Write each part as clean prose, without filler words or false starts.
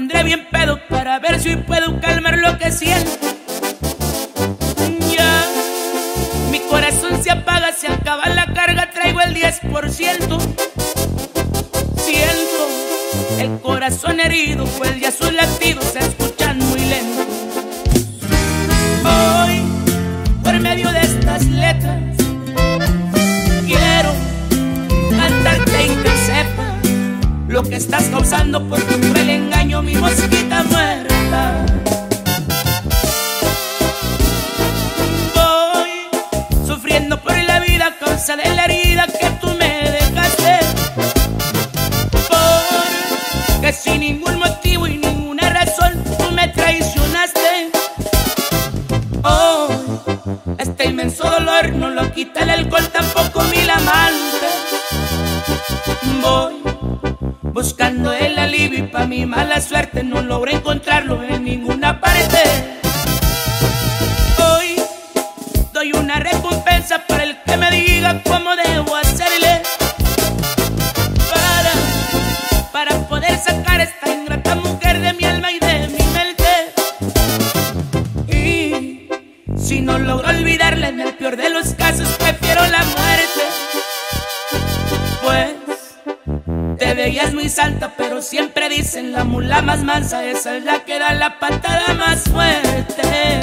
pondré bien pedo para ver si puedo calmar lo que siento. Ya, mi corazón se apaga, se acaba la carga, traigo el 10%. Siento el corazón herido, pues ya sus latidos se escuchan muy lento. Hoy, por medio de estas letras, quiero cantarte y que sepas lo que estás causando por tu cruel engaño, mi mosquita muerta. Voy sufriendo por la vida a causa de la herida que tú me dejaste, porque sin ningún motivo y ninguna razón tú me traicionaste. Oh, este inmenso dolor no lo quita el alcohol, tampoco mi amante. Voy buscando el alivio y pa' mi mala suerte no logro encontrarlo en ninguna parte. Hoy doy una recompensa para el que me diga cómo debo hacerle para poder sacar a esta ingrata mujer de mi alma y de mi mente. Y si no logro olvidarla, en el peor de los casos prefiero la muerte. Pues te veías muy santa, pero siempre dicen la mula más mansa, esa es la que da la patada más fuerte.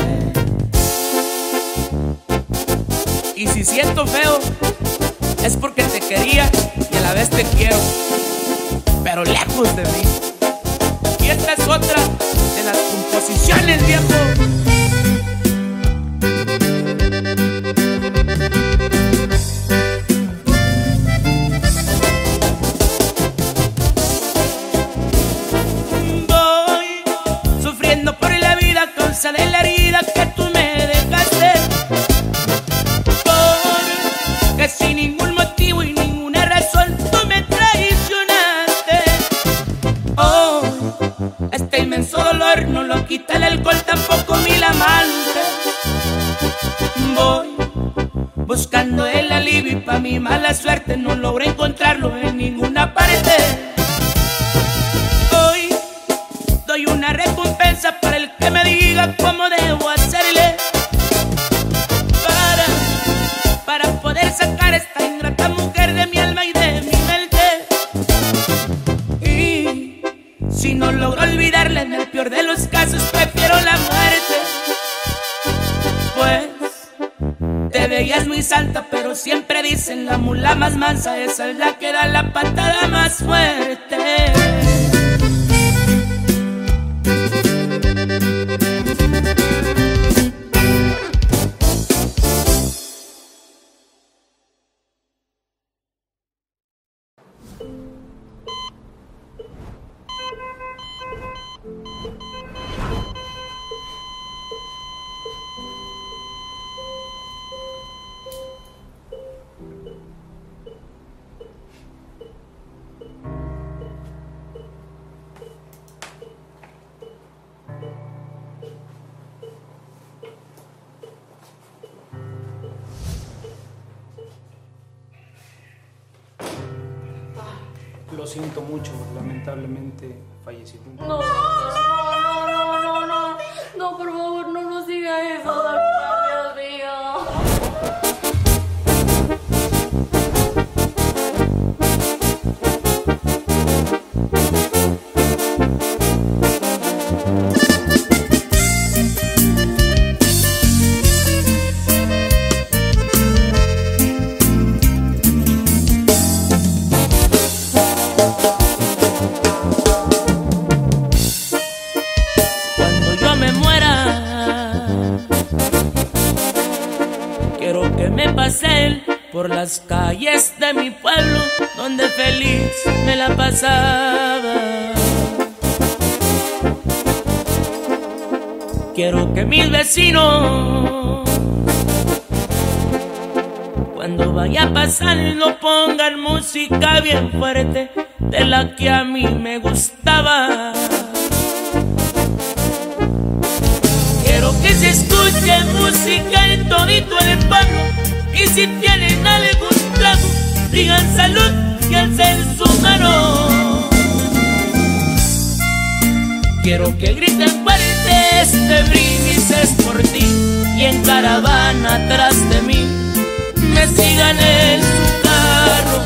Y si siento feo, es porque te quería y a la vez te quiero, pero lejos de mí. Y esta es otra de las composiciones, viejo. De la herida que tú me dejaste, porque sin ningún motivo y ninguna razón tú me traicionaste. Oh, este inmenso dolor no lo quita el alcohol, tampoco mi amante. Voy buscando el alivio y pa' mi mala suerte no logro encontrarlo en ninguna parte. Hoy doy una recompensa para el que me diga cómo debo hacerle para poder sacar a esta ingrata mujer de mi alma y de mi mente. Y si no logro olvidarla, en el peor de los casos prefiero la muerte. Pues te veías muy santa, pero siempre dicen la mula más mansa, esa es la que da la patada más fuerte. Lo siento mucho, lamentablemente falleció. No, por favor, no nos diga eso, doctor, Dios mío. Por las calles de mi pueblo, donde feliz me la pasaba. Quiero que mis vecinos, cuando vaya pasando, pongan música bien fuerte, de la que a mí me gustaba. Quiero que se escuche música en todito el pueblo. Y si tienen algún trago, digan salud y alcen su mano. quiero que griten fuerte este brindis es por ti, y en caravana atrás de mí me sigan en su carro.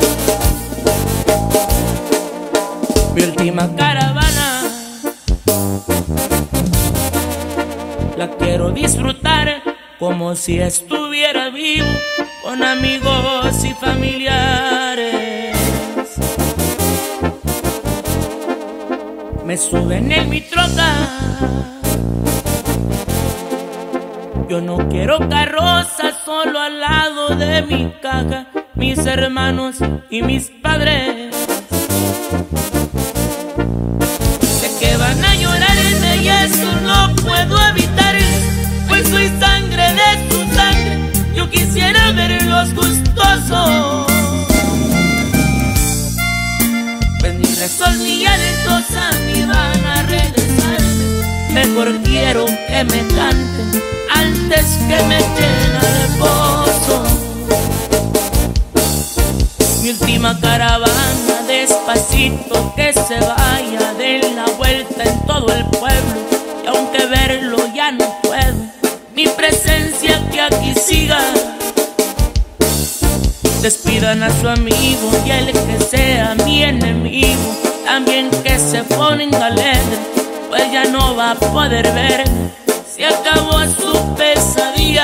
Mi última caravana la quiero disfrutar como si estuviera vivo, con amigos y familiares. Me suben en mi troca, yo no quiero carroza, solo al lado de mi caja, mis hermanos y mis padres. Sé que van a llorarme y eso no puedo evitar, pues soy sangre de tu sangre, yo quisiera verlos gustosos. Pues ni rezos ni llantos a mí van a regresarme, mejor quiero que me canten antes que me echen al pozo. Mi última caravana, despacito que se vaya, den la vuelta en todo el pueblo, y aunque verlo ya no puedo, mi presencia que aquí siga. Despidan a su amigo y el que sea mi enemigo, también que se ponga alegre, pues ya no va a poder ver, se acabó su pesadilla.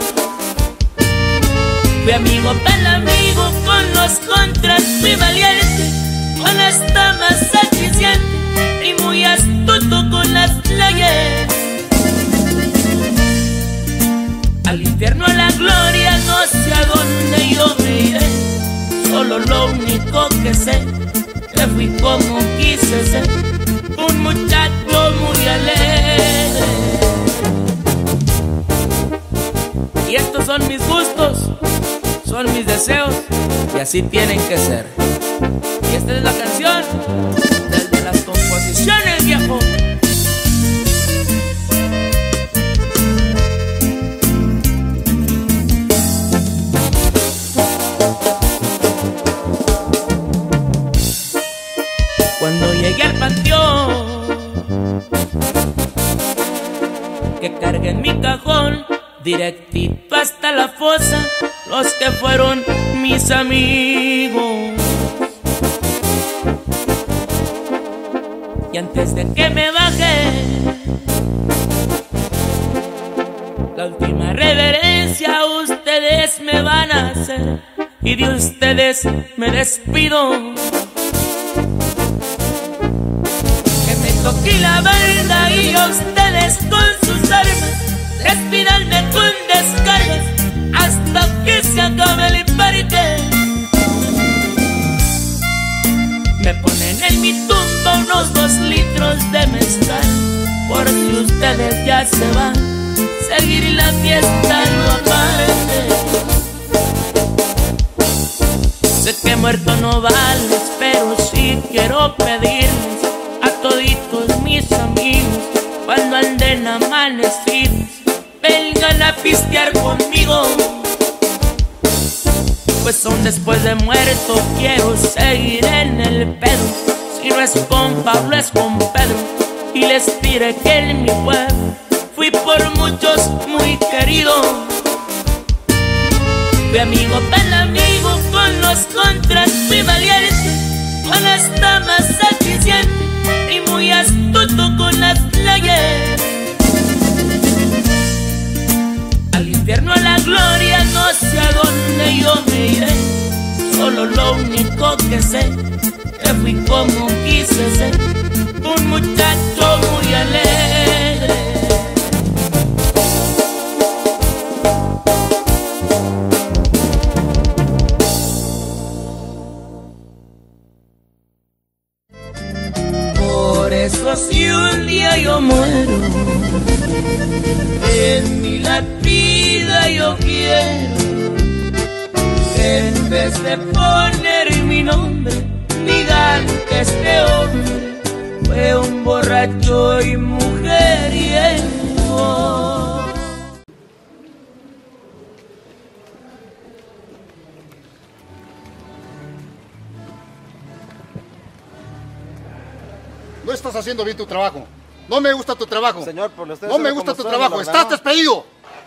Fui amigo para amigo, con los contras fui valiente, con las damas sacriciente y muy astuto con las leyes. Al infierno, a la gloria, no sé a dónde yo me iré, solo lo único que sé, que fui como quise ser, un muchacho muy alegre. Y estos son mis gustos, son mis deseos, y así tienen que ser. Y esta es la canción desde las composiciones, viejo. Cuando llegué al panteón, que cargué en mi cajón, directito hasta la fosa, los que fueron mis amigos. Y antes de que me baje, la última reverencia ustedes me van a hacer, y de ustedes me despido. Que me toque la banda y a ustedes con sus armas, despídanme con descargas hasta que se acabe el parque. Me ponen en mi tumba unos 2 litros de mezcal, por si ustedes ya se van, seguir la fiesta no aparte. Sé que muerto no vales, pero sí quiero pedirles a toditos mis amigos, cuando anden amanecidos, vengan a pistear conmigo, pues aún después de muerto quiero seguir en el pedo. Si no es con Pablo es con Pedro, y les diré que en mi pueblo fui por muchos muy querido. Fui amigo para amigo, con los contras fui valiente, con las damas sacriciente y muy astuto con las leyes. Al infierno, a la gloria, no sé a dónde yo me iré, solo lo único que sé, que fui como quise ser, un muchacho muy alegre. Por eso si un día yo muero, en mi lápida yo quiero que en vez de poner mi nombre, digan que este hombre fue un borracho y mujeriego. No estás haciendo bien tu trabajo. No me gusta tu trabajo. Señor, por usted no me gusta tu trabajo. Estás despedido.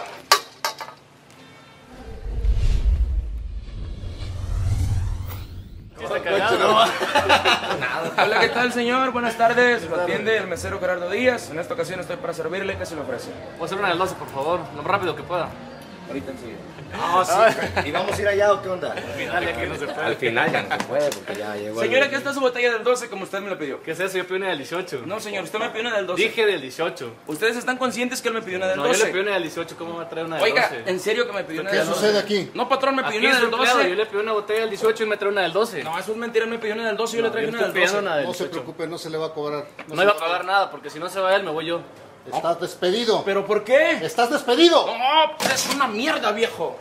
Hola, ¿qué tal, señor? Buenas tardes. Lo atiende el mesero Gerardo Díaz. En esta ocasión estoy para servirle. ¿Qué se le ofrece? Puedo hacer una del 12, por favor, lo más rápido que pueda. Ahorita enseguida. Ah, sí. ¿Y vamos a ir allá o qué onda? Al final ya no se puede porque ya llegó. Señora, aquí está su botella del 12 como usted me lo pidió. ¿Qué es eso? Yo pedí una del 18. No, señor, usted me pidió una del 12. Dije del 18. ¿Ustedes están conscientes que él me pidió una del 12? No, yo le pedí una del 18, ¿cómo va a traer una del 12? Oiga, ¿en serio que me pidió una del 12? ¿Qué sucede aquí? No, patrón, me pidió Aquí una es del empleado, 12. yo le pedí una botella del 18 y me trae una del 12. No, eso es mentira, él me pidió una del 12 y yo le traje una del 12. No se preocupe, no se le va a cobrar. No iba a pagar nada, porque si no se va él, me voy yo. Estás despedido. ¿Pero por qué? ¡Estás despedido! No, es una mierda, viejo.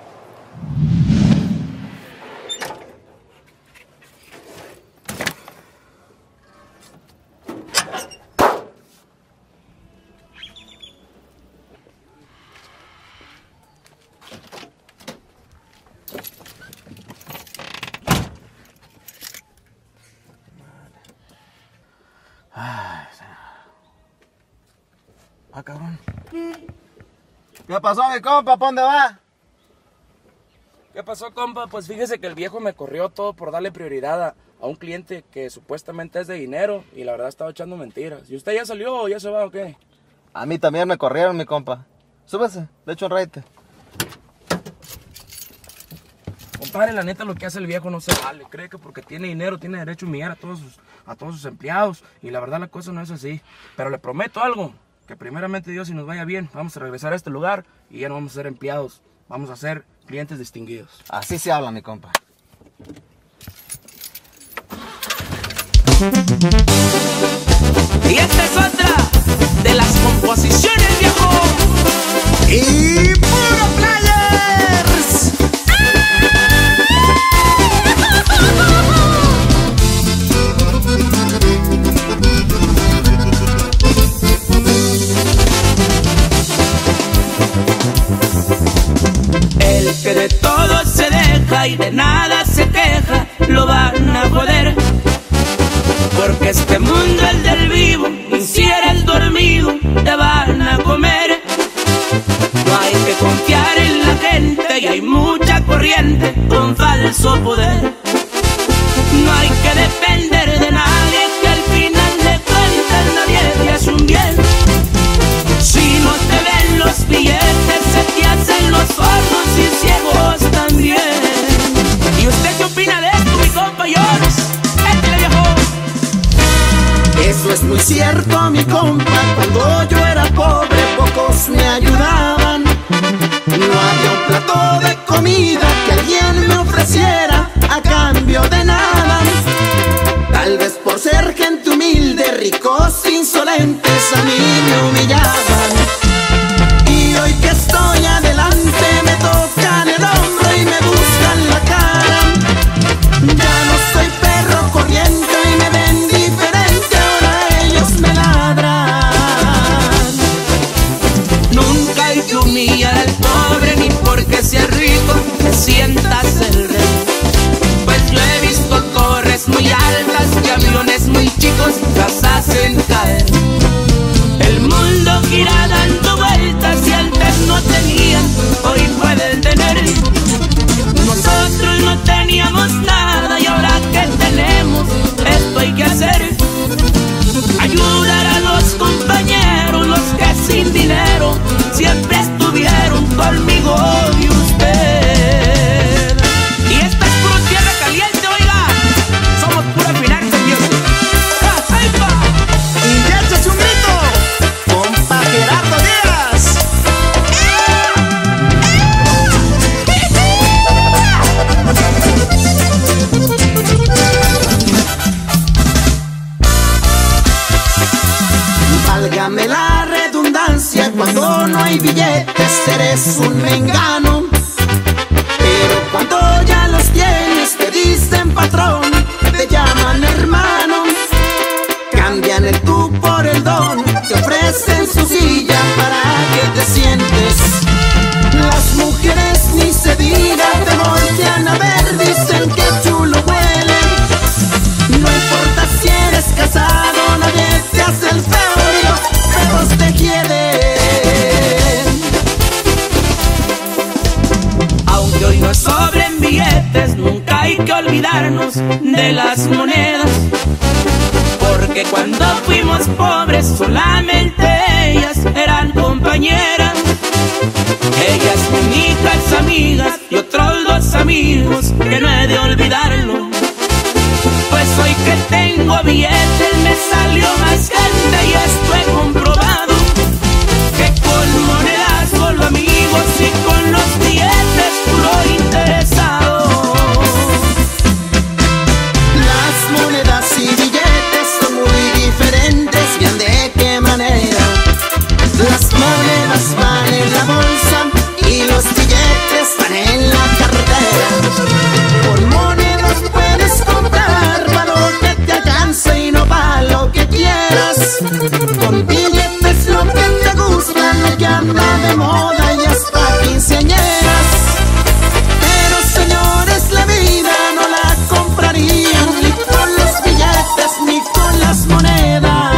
Ah, cabrón. ¿Qué pasó, mi compa? ¿Para dónde va? ¿Qué pasó, compa? Pues fíjese que el viejo me corrió todo por darle prioridad a un cliente que supuestamente es de dinero y la verdad estaba echando mentiras. ¿Y usted ya salió o ya se va o qué? A mí también me corrieron, mi compa. Súbese, le echo un raite. Compadre, la neta lo que hace el viejo no se vale. Cree que porque tiene dinero tiene derecho a humillar a todos sus empleados. Y la verdad la cosa no es así. Pero le prometo algo, que primeramente Dios, si nos vaya bien, vamos a regresar a este lugar y ya no vamos a ser empleados. Vamos a ser clientes distinguidos. Así se habla, mi compa. Y esta es otra de las composiciones, viejo. ¡Y puro players! El que de todo se deja y de nada se queja, lo van a joder. Porque este mundo es del vivo, y si eres dormido, te van a comer. No hay que confiar en la gente y hay mucha corriente con falso poder. No hay que depender de nadie, que al final de cuentas nadie te hace un bien. Si no te ven los billetes, se te hacen los sordos y ciegos también. ¿Y usted qué opina de esto, mi compañeros? ¡Échale, viejo! Eso es muy cierto, mi compa. Cuando yo era pobre, pocos me ayudaban. No había un plato de comida que alguien me ofreciera a cambio de nada. Tal vez por ser gente humilde, ricos, insolentes, a mí me humillaban. Y hoy que estoy adelante, me tocan el hombro y me buscan la cara. Ya no soy perro corriente y me ven diferente, ahora ellos me ladran. Nunca hay que humillar al pobre, ni porque sea rico te sientas el rey. Pues yo he visto torres muy altas y aviones muy chicos las hacen caer. El mundo gira dando vueltas y antes no tenían, hoy pueden tener. Nosotros no teníamos nada y ahora que tenemos, esto hay que hacer. Ayudar a los compañeros, los que sin dinero siempre estuvieron conmigo y usted. Y esta es pura tierra caliente, oiga. Somos pura finanza, music. ¡Ahí va! Y ya échase un grito, compa Gerardo Díaz. Válgame la redundancia, cuando no hay billetes eres un mengano. Pero cuando ya los tienes te dicen patrón, te llaman hermano. Cambian el tú por el don, te ofrecen su silla para que te sientes. Las mujeres ni se diga, te voltean a ver, dicen que chulo huele. No importa si eres casado, nadie te hace el feo y los pesos de las monedas. Porque cuando fuimos pobres solamente ellas eran compañeras. Ellas mi únicas amigas y otros dos amigos que no he de olvidarlo. Pues hoy que tengo billetes me salió más gente y esto he comprobado, que con monedas solo amigos y con los billetes puro interesado. Las monedas y billetes son muy diferentes, bien de qué manera. Las monedas van en la bolsa y los billetes van en la cartera. Por monedas puedes comprar para lo que te alcance y no para lo que quieras. Con billetes lo que te gusta, lo que anda de moda y hasta quinceañeras. Pero señores, la vida no la comprarían ni con los billetes ni con las monedas.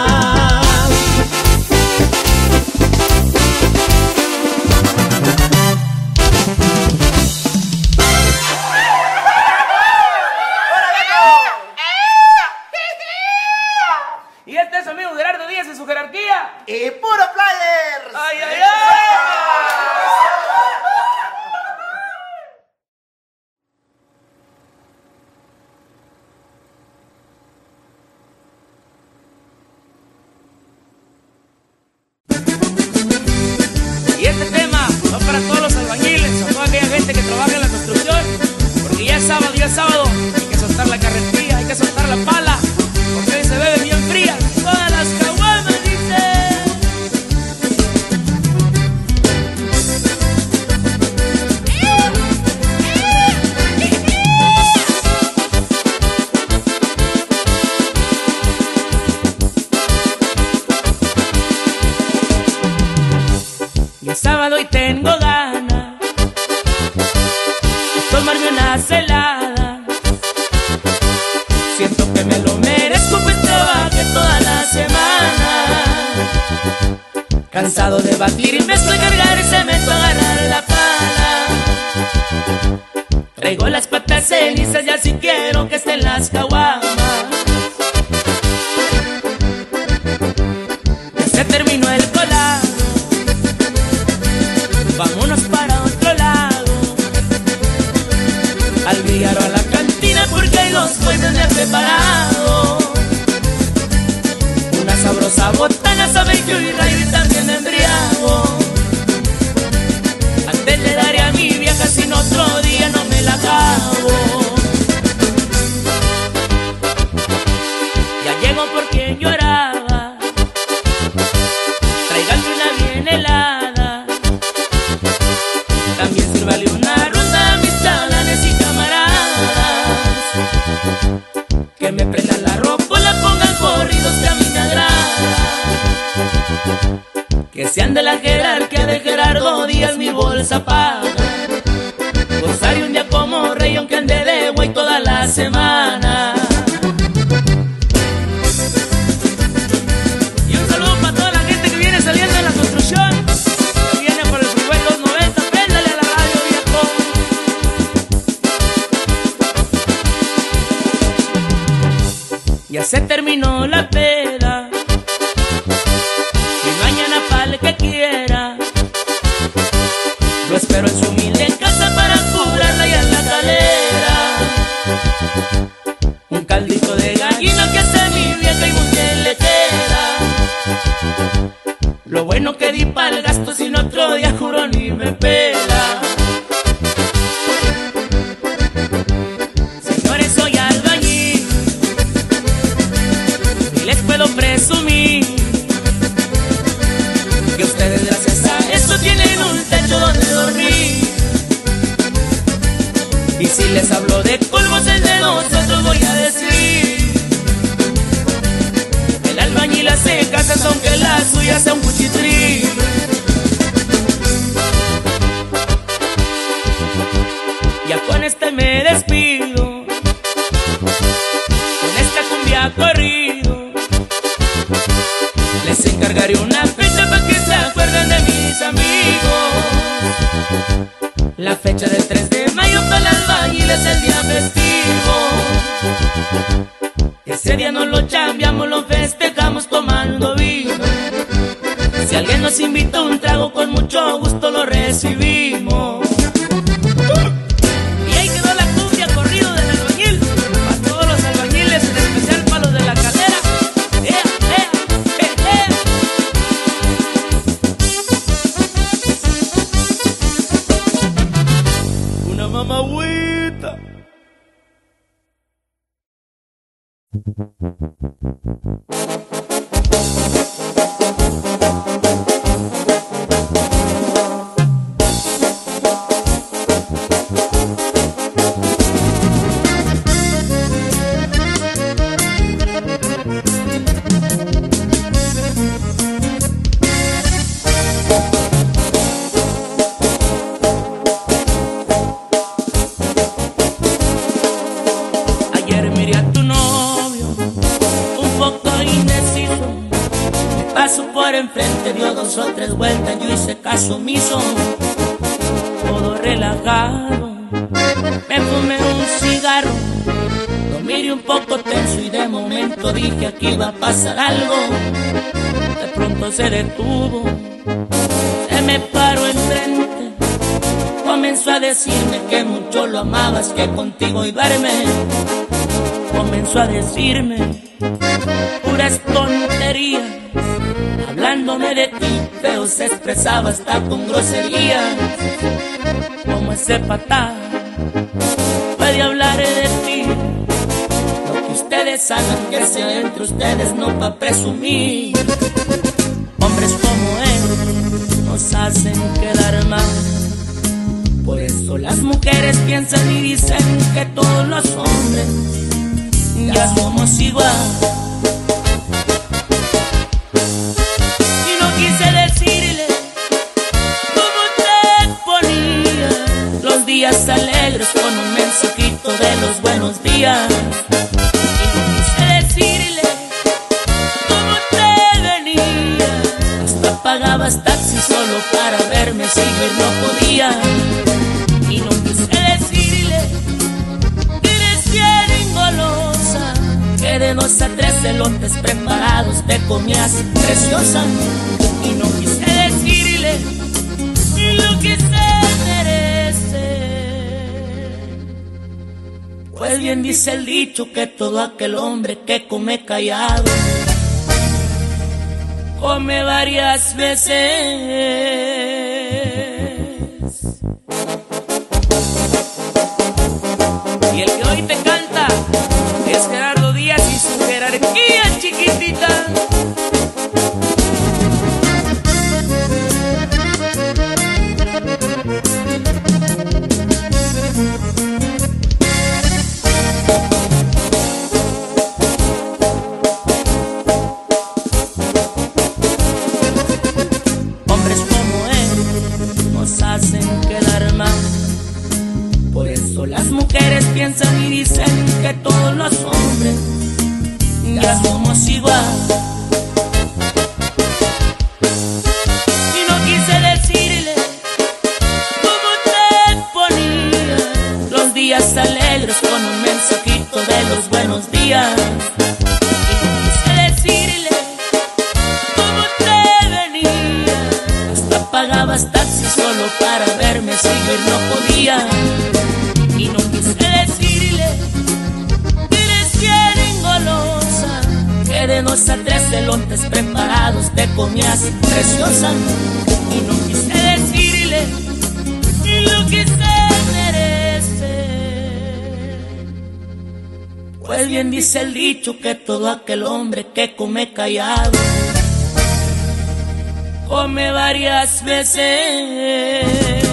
Y este es su amigo Gerardo Díaz y su jerarquía. ¡Y puro players! ¡Ay, ay, ay! Y este tema va para todos los albañiles, a toda aquella gente que trabaja en la construcción, porque ya es sábado, hay que soltar la carretilla, hay que soltar la pala, porque hoy se bebe bien fría, todas las caguamas, dice. Y es sábado y tengo ganas de tomarme una celada. Siento que me lo merezco, pues trabajé toda la semana. Cansado de batir y me estoy cargar y se me va a agarrar la pala. Traigo las patas cenizas y así quiero que estén las caguamas. Ya se terminó el colado, vámonos para otro lado, al billar o a la cantina, porque hay dos puestos de preparado. Una sabrosa botana, sabe que hoy y también embriago. Antes le daré a mi vieja, sin otro día no me la acabo. Ya llego por quien lloraba, tráiganme una bien helada. También sírvale una ronda a mis chalanes y camaradas, que me prendan la ropa, la pongan corridos que a mí me agrada. Que sean de la jerarquía de Gerardo Díaz, mi bolsa paga. Gozaré un día como rey aunque ande de güey toda la semana. Y un saludo para toda la gente que viene saliendo de la construcción, que viene por el Freeway 290, préndale a la radio, viejo. Ya se terminó la peda y mañana pa'l que quiera. Lo espero en su humilde casa para curarla y en la calera. Un caldito de gallina que hace mi vieja y muy bien le queda. Lo bueno que di pa'l gasto, sin otro día juro ni me pela. Señores, soy albañil y les puedo presumir que ustedes gracias a eso tienen un techo donde dormir. Y si les hablo de polvos es de nosotros voy a decir: el albañil hace casas aunque la suya sea un cuchitril. Ya con este me despido, con esta cumbia corrido. Les encargaré una fecha para que se acuerden de mis amigos. La fecha del 3 de mayo para el albañil es el día festivo. Ese día no lo chambeamos, lo festejamos tomando vino. Si alguien nos invita a un trago, con mucho gusto lo recibimos. Y ahí quedó la cumbia corrido del albañil, para todos los albañiles, en especial para los de la cadera. Una mamagüita. Ayer miré a tu novio, un poco indeciso. Me paso por enfrente, dio 2 o 3 vueltas, yo hice caso omiso. Todo relajado, me fumé un cigarro. Lo miré un poco tenso y de momento dije aquí iba a pasar algo. De pronto se detuvo, se me paró enfrente. Comenzó a decirme que mucho lo amabas, que contigo iba a verme. Comenzó a decirme puras tonterías, hablándome de ti, pero se expresaba hasta con groserías. Como ese patán puede hablar de ti, lo que ustedes hagan que sea entre ustedes, no pa' presumir. Hombres como él nos hacen quedar mal. Por eso las mujeres piensan y dicen que todos los hombres ya somos igual. Y no quise decirle cómo te ponía los días alegres con un mensajito de los buenos días. Y no quise decirle cómo te venía, hasta pagabas taxi solo para verme, si ver no podía. Y no quise decirle que eres bien engolosa, que de 2 a 3 elotes preparados te comías preciosa. Y no quise decirle lo que se merece, pues bien dice el dicho que todo aquel hombre que come callado come varias veces. Y el que hoy te canta es Gerardo Díaz y su jerarquía chiquitita. Hombres como él nos hacen quedar mal. Por eso las mujeres piensan y dicen que todos los hombres ya somos igual. Y no quise decirle cómo te ponía los días alegres con un mensajito de los buenos días. Y no quise decirle cómo te venía, hasta pagabas taxi solo para verme, si ver no podía. Y no quise decirle que eres bien engolosa, que de 2 a 3 elotes preparados te comías preciosa. Y no quise decirle lo que se merece, pues bien dice el dicho que todo aquel hombre que come callado come varias veces.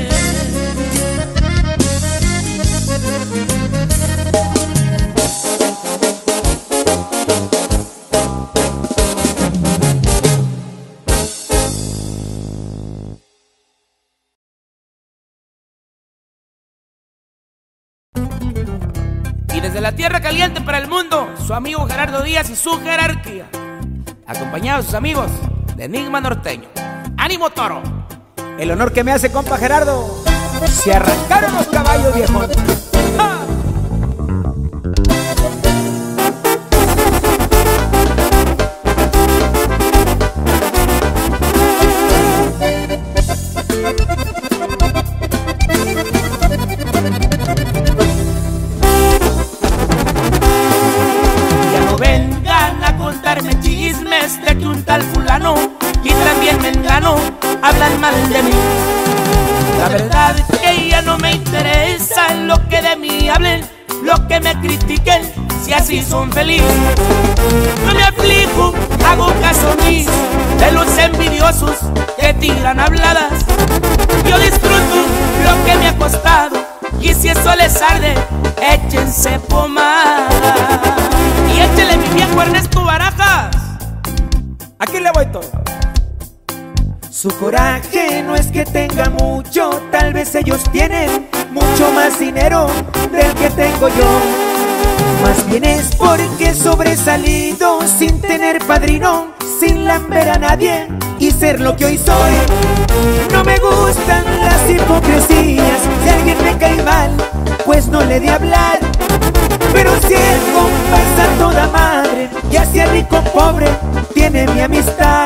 Y desde la tierra caliente para el mundo, su amigo Gerardo Díaz y su jerarquía, acompañados de sus amigos de Enigma Norteño. ¡Ánimo, toro! El honor que me hace, compa Gerardo. Se arrancaron los caballos, viejo. ¡Ja! Ya no vengan a contarme chismes de que un tal fulano y también mengano hablan mal de mí. La verdad es que ya no me interesa lo que de mí hablen, lo que me critiquen, si así son felices. No me aflijo, hago caso omiso de los envidiosos que tiran habladas. Yo disfruto lo que me ha costado y si eso les arde, échense pomada. Y échele mi viejo Ernesto Barajas. Aquí le voy todo. Su coraje no es que tenga mucho, tal vez ellos tienen mucho más dinero del que tengo yo. Más bien es porque he sobresalido sin tener padrino, sin lamber a nadie y ser lo que hoy soy. No me gustan las hipocresías, si alguien me cae mal, pues no le de hablar. Pero si el compa es a toda madre, ya sea rico o pobre, tiene mi amistad.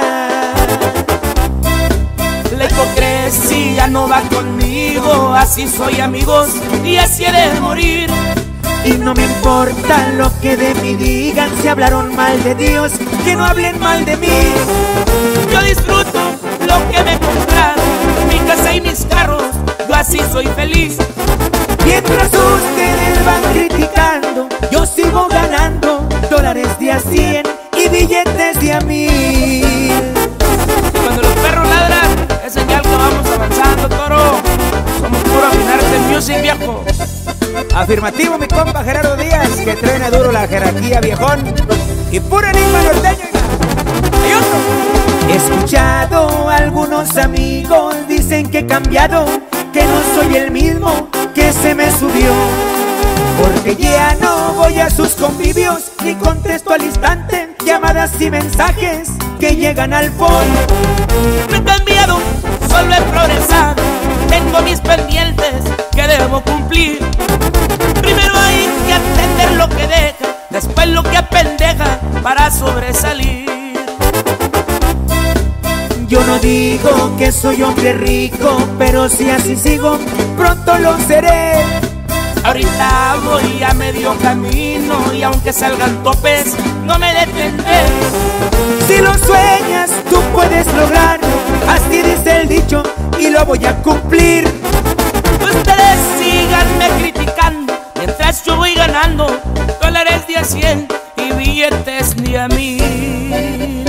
La hipocresía no va conmigo, así soy amigos y así he de morir. Y no me importa lo que de mí digan, si hablaron mal de Dios, que no hablen mal de mí. Yo disfruto lo que me compraron, mi casa y mis carros, yo así soy feliz. Mientras ustedes van criticando, yo sigo ganando dólares de a 100 y billetes de a 1000. Cuando los perros ladran, es señal que vamos avanzando, toro. Somos puro Minarte Music, viejo. Afirmativo, mi compa Gerardo Díaz, que truena duro la jerarquía, viejón. Y puro enigma norteño. Hay otro. He escuchado a algunos amigos, dicen que he cambiado, que no soy el mismo que se me subió. Porque ya no voy a sus convivios, ni contesto al instante llamadas y mensajes que llegan al fondo. No he cambiado, solo he progresado, tengo mis pendientes que debo cumplir. Primero hay que atender lo que deja, después lo que apendeja para sobresalir. Yo no digo que soy hombre rico, pero si así sigo, pronto lo seré. Ahorita voy a medio camino y aunque salgan topes, no me detendré. Si lo sueñas, tú puedes lograrlo, así dice el dicho y lo voy a cumplir. Ustedes síganme criticando, mientras yo voy ganando dólares de a 100 y billetes de a 1000.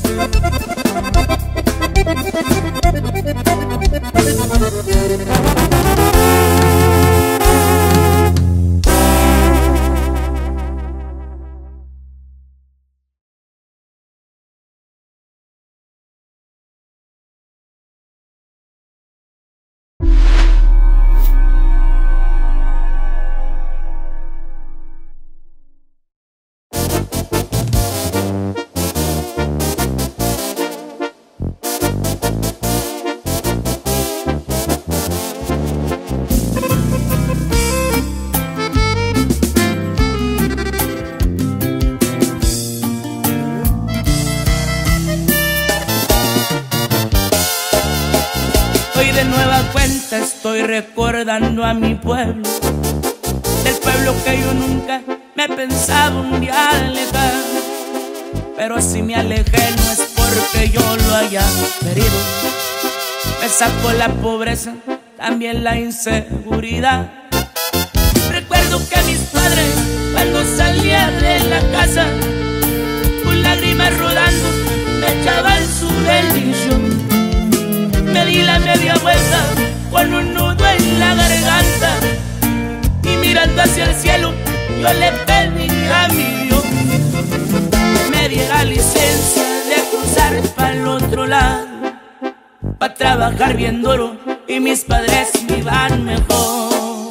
Hoy de nueva cuenta estoy recordando a mi pueblo, del pueblo que yo nunca me pensaba un día alejar. Pero si me alejé no es porque yo lo haya querido, me sacó la pobreza, también la inseguridad. Recuerdo que mis padres cuando salía de la casa, con lágrimas rodando, me echaban su bendición. Me di la media vuelta con un nudo en la garganta y mirando hacia el cielo yo le pedí a mi Dios que me diera licencia de cruzar para el otro lado, para trabajar bien duro y mis padres vivan mejor.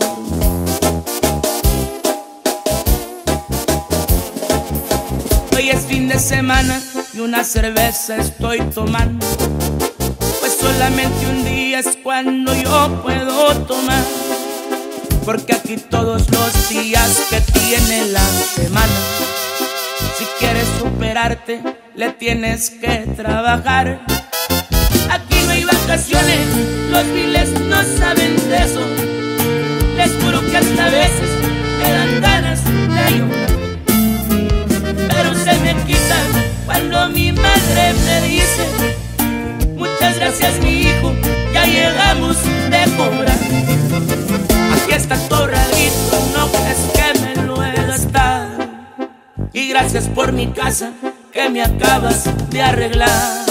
Hoy es fin de semana y una cerveza estoy tomando, pues solamente un día es cuando yo puedo tomar, porque aquí todos los días que tiene la semana, si quieres superarte, le tienes que trabajar. Aquí no hay vacaciones, los viles no saben de eso. Les juro que hasta a veces me dan ganas de llorar, pero se me quita cuando mi madre me dice: muchas gracias mi hijo, ya llegamos de cobrar. Aquí está tu ahorradito, no crees que me lo he gastado, y gracias por mi casa que me acabas de arreglar.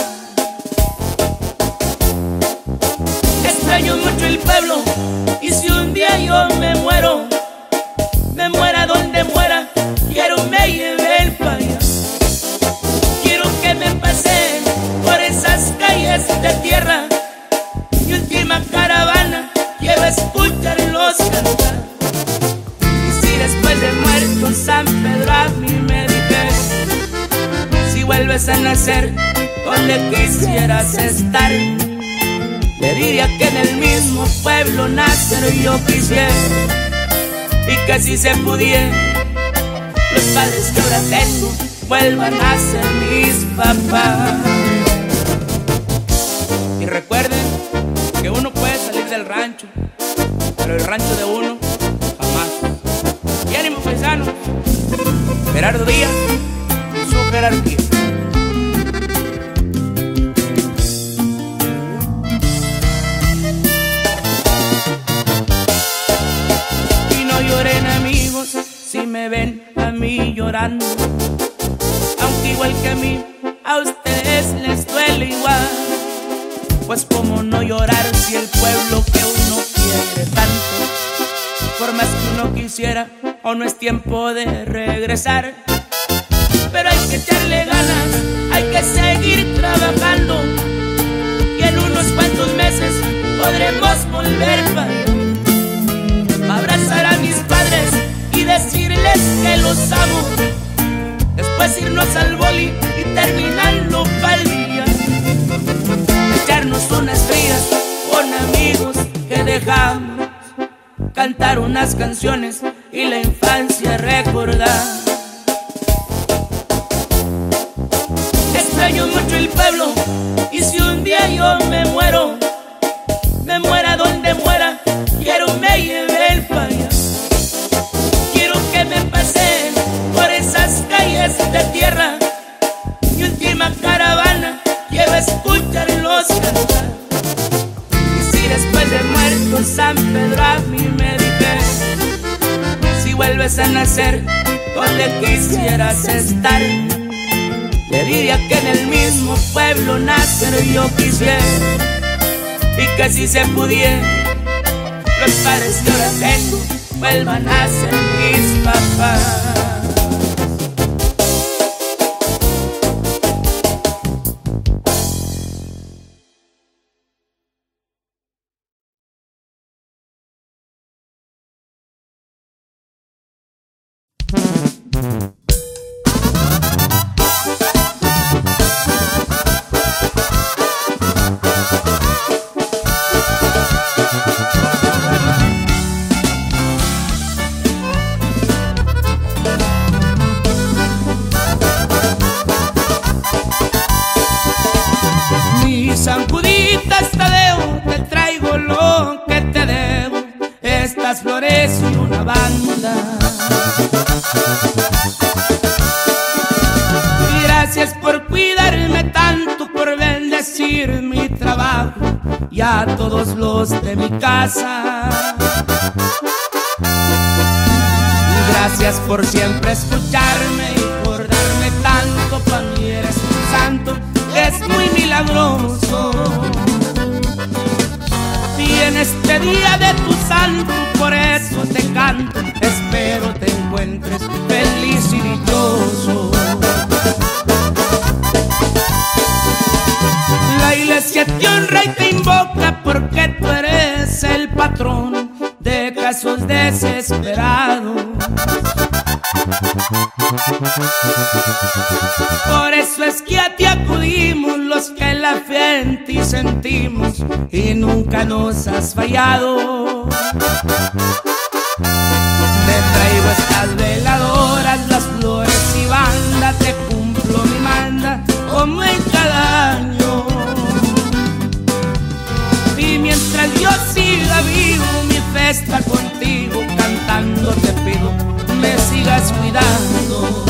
Extraño mucho el pueblo, y si un día yo me muero, me muera donde muera, quiero me lleve pa' allá. Quiero que me pase por esas calles de tierra, mi última caravana, quiero escucharlos cantar. Y si después de muerto San Pedro a mí me dijera: si vuelves a nacer, ¿dónde quisieras estar? Le diría que en el mismo pueblo nacer yo quisiera, y que si se pudiera, los padres que ahora tengo vuelvan a ser mis papás. Y recuerden que uno puede salir del rancho, pero el rancho de uno jamás. Y ánimo paisano, Gerardo Díaz y su jerarquía. Lloren amigos si me ven a mí llorando, aunque igual que a mí a ustedes les duele igual. Pues como no llorar si el pueblo que uno quiere tanto, por más que uno quisiera, o no es tiempo de regresar. Pero hay que echarle ganas, hay que seguir trabajando, y en unos cuantos meses podremos volver para allá. Abrazar a mis padres y decirles que los amo, después irnos al boli y terminarlo pa'l día, echarnos unas frías con amigos que dejamos, cantar unas canciones y la infancia recordar. Extraño mucho el pueblo, y si un día yo me muero, me muera donde muera, quiero me lleve pa' allá. Quiero que me pase por esas calles de tierra, mi última caravana, quiero escucharlos cantar. Y si después de muerto San Pedro a mí me dijera: si vuelves a nacer, ¿dónde quisieras estar? Le diría que en el mismo pueblo nacer yo quisiera, y que si se pudiera, los padres que ahora tengo vuelvan a ser mis papás. San Juditas Tadeo, te traigo lo que te debo, estas flores y una banda. Y gracias por cuidarme tanto, por bendecir mi trabajo y a todos los de mi casa. Y gracias por siempre escucharme y por darme tanto, pa' mí eres un santo, es muy milagroso. Y en este día de tu santo, por eso te canto, espero te encuentres feliz y dichoso. La iglesia te honra y te invoca, porque tú eres el patrón de casos desesperados. Por eso es que a ti acudimos los que la fe en ti sentimos y nunca nos has fallado. Te traigo estas veladoras, las flores y banda, te cumplo mi manda como en cada año. Y mientras yo siga vivo, mi fe está contigo, cantando te pido, me sigas cuidando.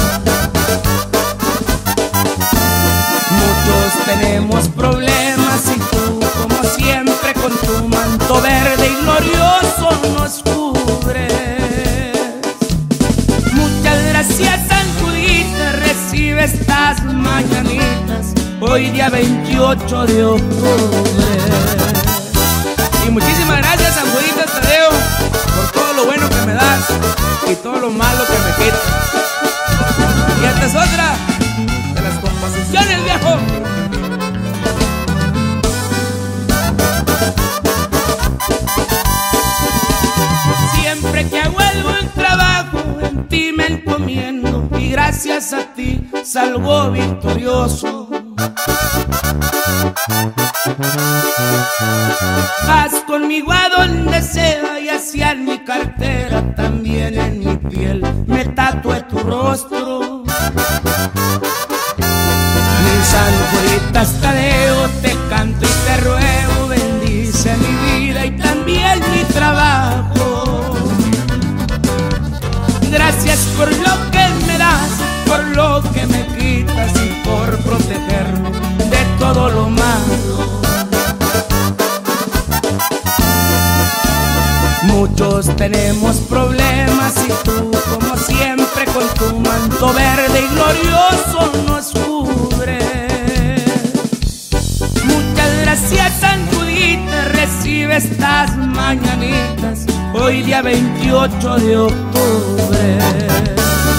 Muchos tenemos problemas y tú, como siempre, con tu manto verde y glorioso nos cubres. Muchas gracias, San Judita, recibe estas mañanitas, hoy día 28 de octubre. Y muchísimas gracias, San Judita Tadeo, por todo lo bueno que me das y todo lo malo que me quitas. Y esta es otra de las composiciones, viejo. Siempre que hago algún trabajo, en ti me encomiendo y gracias a ti salgo victorioso. Vas conmigo a donde sea y hacia en mi cartera, también en mi piel me tatué tu rostro. Mi San Judita Tadeo, te canto y te ruego, bendice mi vida y también mi trabajo. Gracias por lo que me das, por lo que me quitas y por protegerme de todo lo malo. Muchos tenemos problemas y tú, como siempre, con tu manto verde y glorioso nos cubres. Muchas gracias, San Judita, recibe estas mañanitas, hoy día 28 de octubre.